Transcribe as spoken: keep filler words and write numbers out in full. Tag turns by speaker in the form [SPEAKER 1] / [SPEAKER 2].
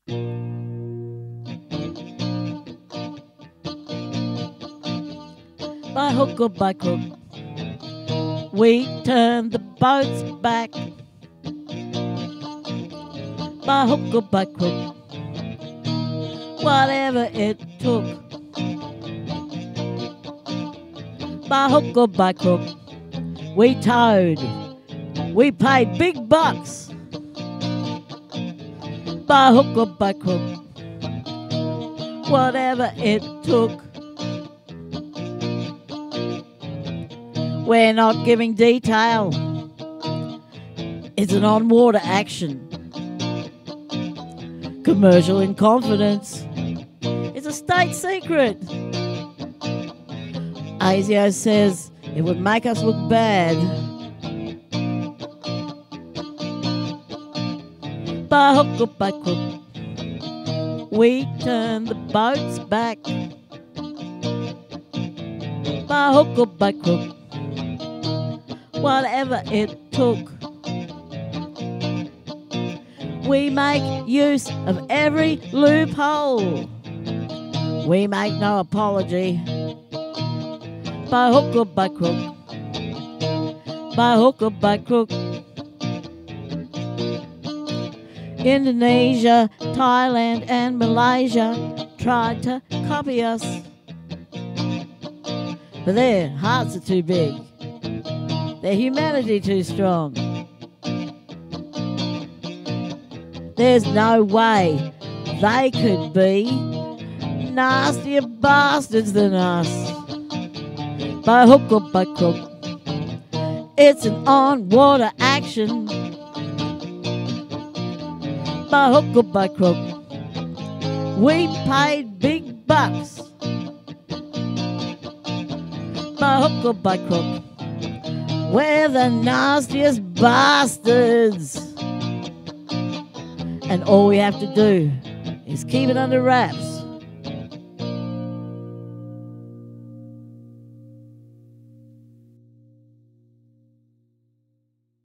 [SPEAKER 1] By hook or by crook, we turned the boats back. By hook or by crook, whatever it took. By hook or by crook, we towed. We paid big bucks. By hook or by crook, whatever it took. We're not giving detail. It's an on-water action. Commercial in confidence. It's a state secret. ASIO says it would make us look bad. By hook or by crook, we turn the boats back. By hook or by crook, whatever it took. We make use of every loophole. We make no apology. By hook or by crook, by hook or by crook. Indonesia, Thailand and Malaysia tried to copy us, but their hearts are too big, their humanity too strong. There's no way they could be nastier bastards than us. By hook or by crook, it's an on-water action. By hook or by crook, we paid big bucks. By hook or by crook, we're the nastiest bastards. And all we have to do is keep it under wraps.